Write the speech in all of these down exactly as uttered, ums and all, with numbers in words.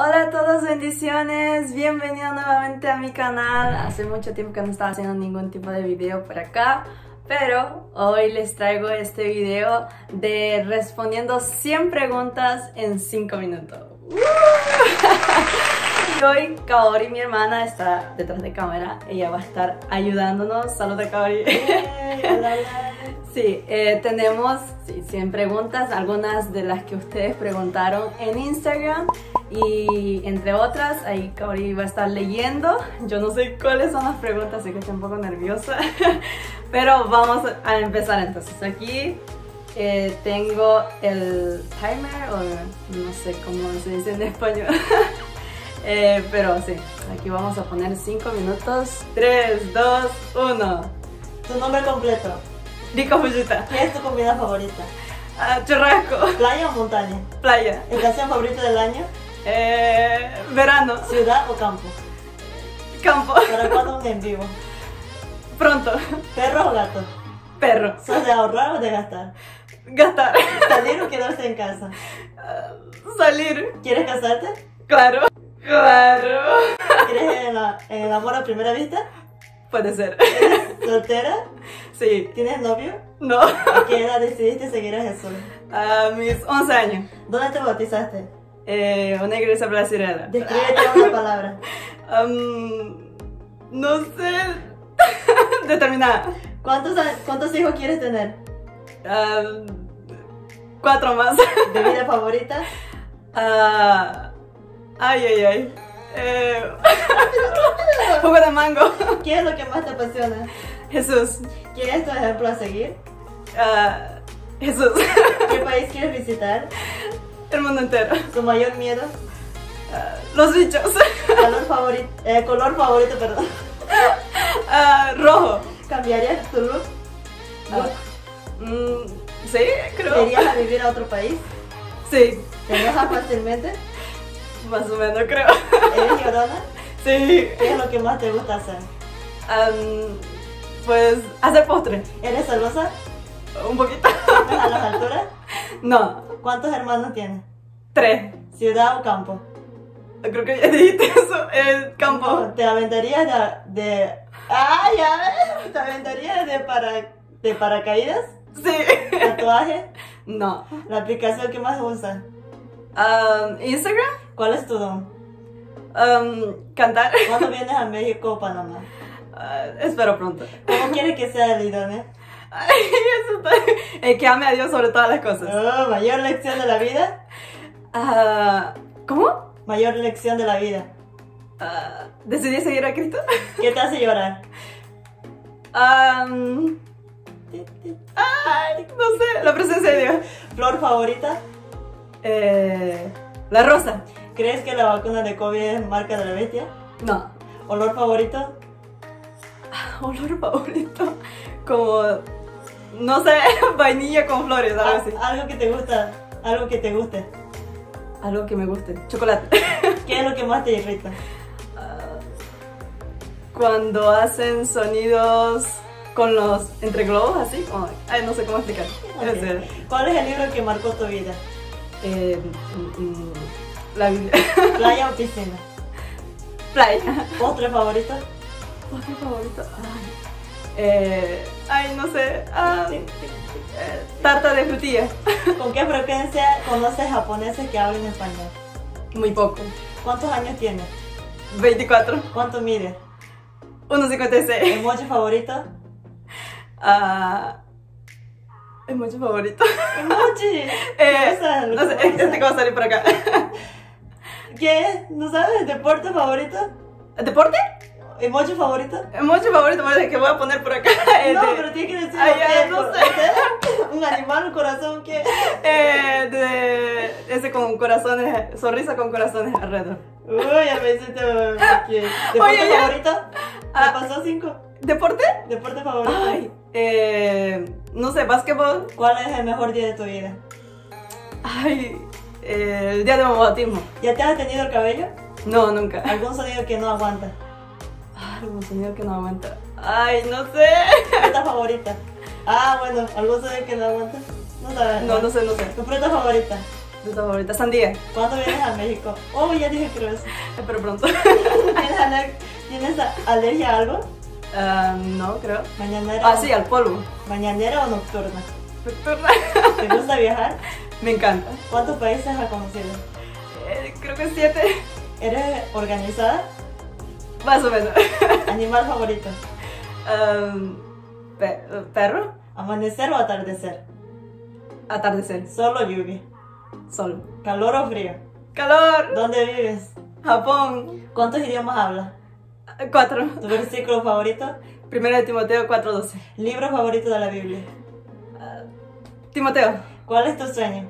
Hola a todos, bendiciones, bienvenidos nuevamente a mi canal. Hace mucho tiempo que no estaba haciendo ningún tipo de video por acá, pero hoy les traigo este video de respondiendo cien preguntas en cinco minutos. Y hoy Kaori, mi hermana, está detrás de cámara. Ella va a estar ayudándonos. Saluda, Kaori. Hey, hola, hola. Sí, eh, tenemos sí, cien preguntas, algunas de las que ustedes preguntaron en Instagram. Y entre otras, ahí Kaori va a estar leyendo. Yo no sé cuáles son las preguntas, así que estoy un poco nerviosa. Pero vamos a empezar entonces. Aquí eh, tengo el timer, o no sé cómo se dice en español. eh, pero sí, aquí vamos a poner cinco minutos. tres, dos, uno. Tu nombre completo. Rika Fujita. ¿Qué es tu comida favorita? Uh, churrasco. ¿Playa o montaña? Playa. ¿Estación favorita del año? Eh, verano. ¿Ciudad o campo? Campo. ¿Para cuándo un en vivo? Pronto. ¿Perro o gato? Perro. ¿Sos de ahorrar o de gastar? Gastar. ¿Salir o quedarse en casa? Uh, salir. ¿Quieres casarte? Claro. Claro. ¿Quieres en, la, en el amor a primera vista? Puede ser. ¿Eres soltera? Sí. ¿Tienes novio? No. ¿A qué edad decidiste seguir a Jesús? A mis once años. ¿Dónde te bautizaste? Eh, una iglesia brasileña. Descríbete una palabra. Um, no sé. Determinada. ¿Cuántos, ¿Cuántos hijos quieres tener? Uh, cuatro más. ¿Bebida favorita? Uh, ay, ay, ay. Eh, jugo de mango. ¿Qué es lo que más te apasiona? Jesús. ¿Quién es tu ejemplo a seguir? Uh, Jesús. ¿Qué país quieres visitar? El mundo entero. ¿Tu mayor miedo? Uh, los bichos. ¿Color favorito? Eh, color favorito, perdón. Uh, rojo. ¿Cambiarías tu look? Uh, mm, sí, creo. ¿Te irías a vivir a otro país? Sí. ¿Te enojas fácilmente? Más o menos, creo. ¿Eres llorona? Sí. ¿Qué es lo que más te gusta hacer? Um, pues hacer postre. ¿Eres celosa? Un poquito. ¿Temes a las alturas? No. ¿Cuántos hermanos tienes? Tres. ¿Ciudad o campo? Creo que ya dijiste eso. El campo. No, ¿te aventarías de... de... ¡Ay, ya ves! ¿Te aventarías de, para... de paracaídas? Sí. ¿Tatuaje? No. ¿La aplicación que más usas? Um, Instagram. ¿Cuál es tu don? Um, cantar. ¿Cuándo vienes a México o Panamá? Uh, espero pronto. ¿Cómo quieres que sea el idóneo? Ay, eso está... eh, que ame a Dios sobre todas las cosas. Oh, ¿mayor lección de la vida? Uh, ¿Cómo? Mayor lección de la vida. Uh, ¿Decidí seguir a Cristo? ¿Qué te hace llorar? Um, ay, no sé, la presencia de Dios. ¿Flor favorita? Eh, la rosa. ¿Crees que la vacuna de COVID es marca de la bestia? No. ¿Olor favorito? Olor favorito. Como, no sé, vainilla con flores, algo así. Algo que te gusta, algo que te guste. Algo que me guste. Chocolate. ¿Qué es lo que más te irrita? Uh, cuando hacen sonidos con los entre globos así, como, ay, no sé cómo explicar. Okay. ¿Cuál es el libro que marcó tu vida? Eh, mm, la Biblia. ¿Playa o piscina? Playa. ¿Postre favorito? ¿Postre favorito? Ay, eh, ay no sé. Ah, eh, tarta de frutilla. ¿Con qué frecuencia conoces japoneses que hablan español? Muy poco. ¿Cuántos años tienes? veinticuatro. ¿Cuánto mides? uno cincuenta y seis. ¿Emoji favorito? Ah... Emoji favorito. Emoji. Eh, no sé, este que va a salir por acá. ¿Qué? ¿No sabes? ¿Deporte favorito? ¿Deporte? ¿Emoji favorito? Emoji favorito, parece que voy a poner por acá. No, de, pero tienes que decir. Ay, ya, ¿qué? no sé. ¿Un animal, un corazón? ¿Qué? Eh, de ese con corazones, sonrisa con corazones alrededor. Uy, ya me hiciste aquí. ¿Deporte Oye, ya. favorito? ¿Te Ah. pasó cinco? ¿Deporte? ¿Deporte favorito? Ay, eh, no sé, básquetbol. ¿Cuál es el mejor día de tu vida? Ay, eh, el día de mi bautismo. ¿Ya te has detenido el cabello? No, nunca. ¿Algún sonido que no aguanta? Ay, algún sonido que no aguanta. Ay, no sé. ¿Fruta favorita? Ah, bueno, ¿algún sonido que no aguanta? No sabes. No, no sé, no sé. ¿Tu fruta favorita? Fruta favorita, sandía. ¿Cuándo vienes a México? Oh, ya dije cruz. Espero pronto. ¿Tienes, aler- ¿Tienes alergia a algo? Ah, no, creo. ¿Mañanera? Ah, sí, al polvo. ¿Mañanera o nocturna? Nocturna. ¿Te gusta viajar? Me encanta. ¿Cuántos países has conocido? Eh, creo que siete. ¿Eres organizada? Más o menos. ¿Animal favorito? Um, pe- perro. ¿Amanecer o atardecer? Atardecer. ¿Sol o lluvia? Sol. ¿Calor o frío? Calor. ¿Dónde vives? Japón. ¿Cuántos idiomas hablas? Cuatro. ¿Tu versículo favorito? Primero de Timoteo cuatro doce. ¿Libro favorito de la Biblia? Timoteo. ¿Cuál es tu sueño?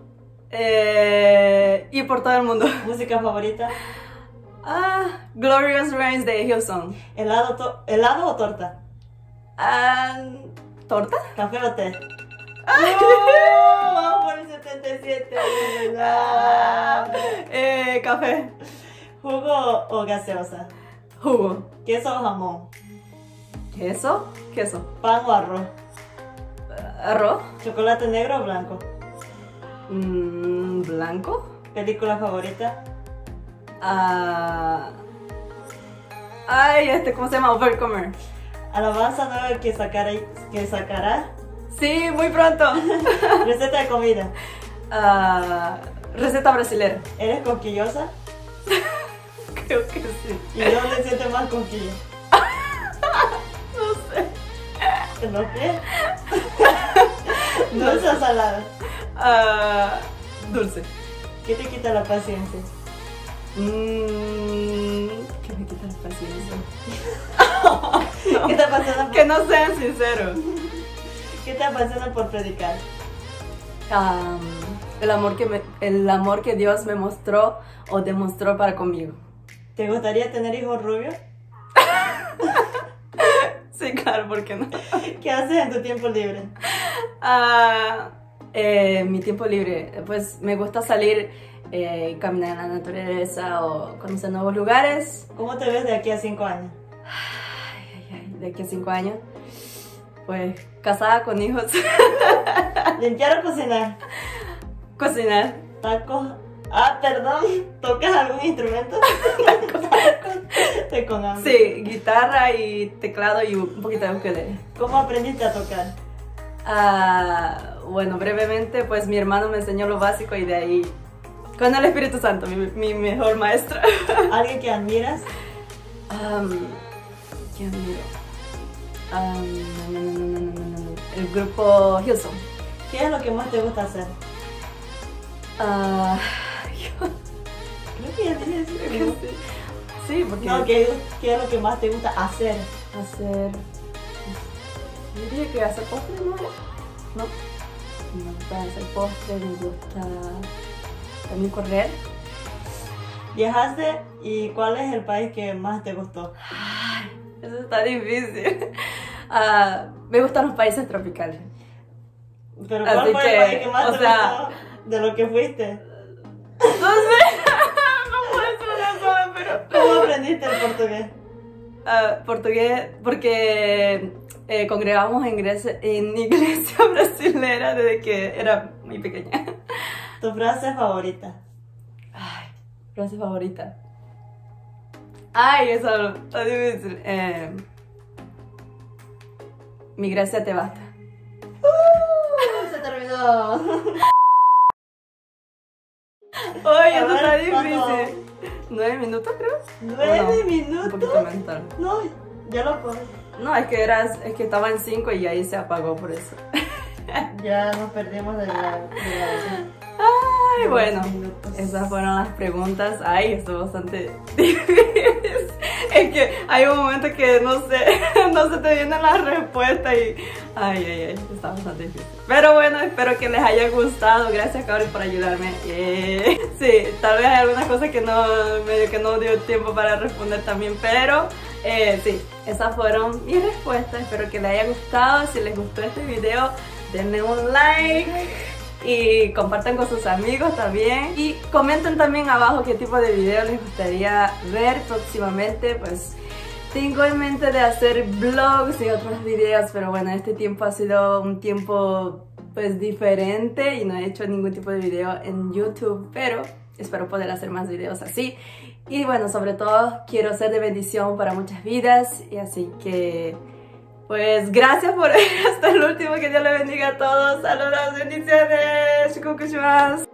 Eh, y por todo el mundo. ¿Música favorita? Ah, Glorious Rains de Hillsong. ¿Helado, to- ¿helado o torta? Ah, ¿torta? ¿Café o té? ¡Oh! Vamos por el setenta y siete. Ah, eh, café. ¿Jugo o gaseosa? Jugo. ¿Queso o jamón? Queso. Queso. ¿Pan o arroz? Arroz. ¿Chocolate negro o blanco? Mm, blanco. ¿Película favorita? Ah, ay, este, ¿cómo se llama? Overcomer. ¿Alabanza nueva que, sacará, que sacará? Sí, muy pronto. ¿Receta de comida? Ah, receta brasilera. ¿Eres cosquillosa? Creo que sí. ¿Y dónde sientes más cosquillas? No sé. ¿En los pies? ¿Dulce o salada? Ah, dulce. ¿Qué te quita la paciencia? Mmm, ¿qué me quita la paciencia? No, ¿Qué te apasiona por, que no sean sinceros. ¿Qué te apasiona por predicar? Um, el, amor que me, el amor que Dios me mostró o demostró para conmigo. ¿Te gustaría tener hijos rubios? Sí, claro, ¿por qué no? ¿Qué haces en tu tiempo libre? Ah, eh, mi tiempo libre, pues me gusta salir, eh, caminar en la naturaleza o conocer nuevos lugares. ¿Cómo te ves de aquí a cinco años? Ay, ay, ay, de aquí a cinco años, pues casada con hijos. ¿Limpiar o cocinar? Cocinar. ¿Tacos? Ah, perdón, ¿tocas algún instrumento? Te con hambre. Sí, guitarra y teclado y un poquito de ukelele. ¿Cómo aprendiste a tocar? Ah, bueno, brevemente, pues mi hermano me enseñó lo básico y de ahí, con el Espíritu Santo, mi, mi mejor maestro. ¿Alguien que admiras? Um, ¿Qué admiro? Um, no, no, no, no, no, no, no. El grupo Hillsong. ¿Qué es lo que más te gusta hacer? Ah, Creo que ya dije eso. creo que sí. Sí, porque No, ¿qué, ¿qué es lo que más te gusta hacer? hacer... Yo diría que hacer postre, ¿no? No. Me gusta hacer postre, me gusta también correr. ¿Viajaste y cuál es el país que más te gustó? Ay, eso está difícil. Ah, me gustan los países tropicales. ¿Pero cuál Así fue que, el país que más o te sea- gustó de lo que fuiste? No sé, no puede ser una sola, pero... ¿Cómo aprendiste el portugués? Ah, portugués, porque eh, congregamos en iglesia, en iglesia brasilera desde que era muy pequeña. ¿Tu frase favorita? Ay, frase favorita. Ay, eso está difícil. Eh, mi gracia te basta. ¡Uh! Se terminó. Ay, A eso está ver, ¿cuánto? difícil. ¿Nueve minutos, creo? ¿Nueve ¿O no? minutos? Un poquito más tarde. No, ya lo puedo. No, es que, eras, es que estaba en cinco y ahí se apagó por eso. Ya nos perdimos de la grabación. Ay, Dos bueno, minutos. esas fueron las preguntas. Ay, esto es bastante difícil. Es que hay un momento que no sé, no se te vienen las respuestas y... Ay, ay, ay, está bastante difícil. Pero bueno, espero que les haya gustado. Gracias, Cabri, por ayudarme. Eh, sí, tal vez hay algunas cosas que no, medio que no dio tiempo para responder también, pero... Eh, sí, esas fueron mis respuestas. Espero que les haya gustado. Si les gustó este video, denle un like y compartan con sus amigos también. Y comenten también abajo qué tipo de video les gustaría ver próximamente. Pues tengo en mente de hacer vlogs y otros videos, pero bueno, este tiempo ha sido un tiempo pues diferente y no he hecho ningún tipo de video en YouTube, pero espero poder hacer más videos así. Y bueno, sobre todo quiero ser de bendición para muchas vidas, y así que pues gracias por ver hasta el último, que Dios le bendiga a todos. Saludos, bendiciones,